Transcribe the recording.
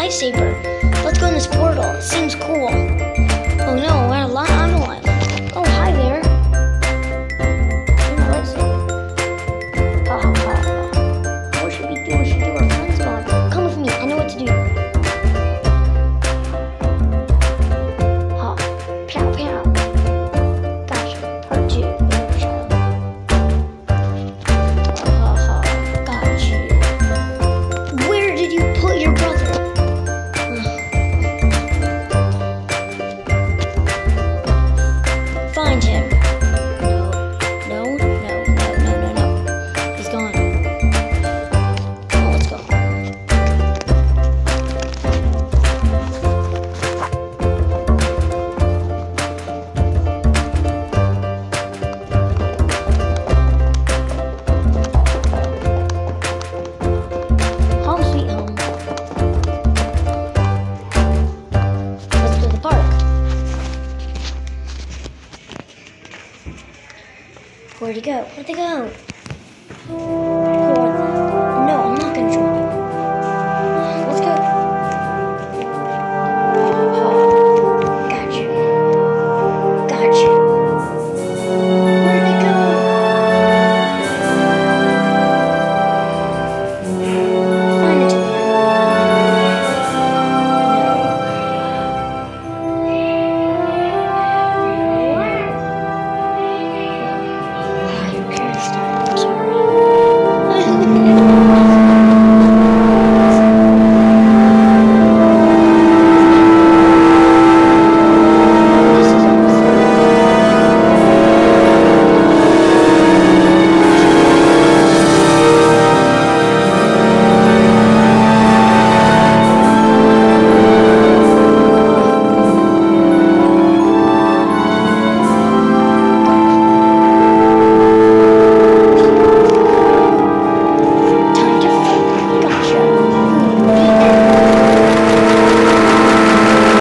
lightsaber. Let's go in this portal. It seems cool. Oh no, we're on an island. Oh, hi there. My lightsaber. Ha ha ha ha. What should we do? We should do our friend spawn. Come with me. I know what to do. Ha. Pow pow. Gotcha. Part 2. Ha ha. Got you. Where did you put your brother? Find him. No, no, no, no, no, no, no. He's gone. Oh, let's go. Home sweet home. Let's go to the park. Where'd he go? Where'd they go?